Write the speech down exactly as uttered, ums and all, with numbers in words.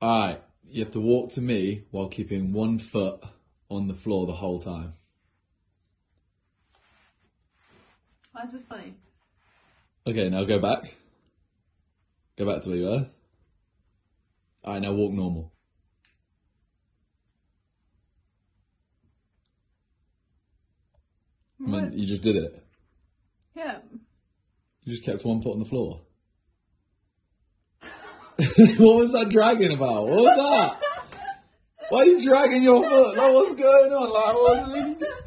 Alright, you have to walk to me while keeping one foot on the floor the whole time. Why is this funny? Okay, now go back. Go back to where you were. Alright, now walk normal. I mean, you just did it. Yeah. You just kept one foot on the floor. What was that dragging about? What was that? Why are you dragging your foot? Like, what's going on? Like, what's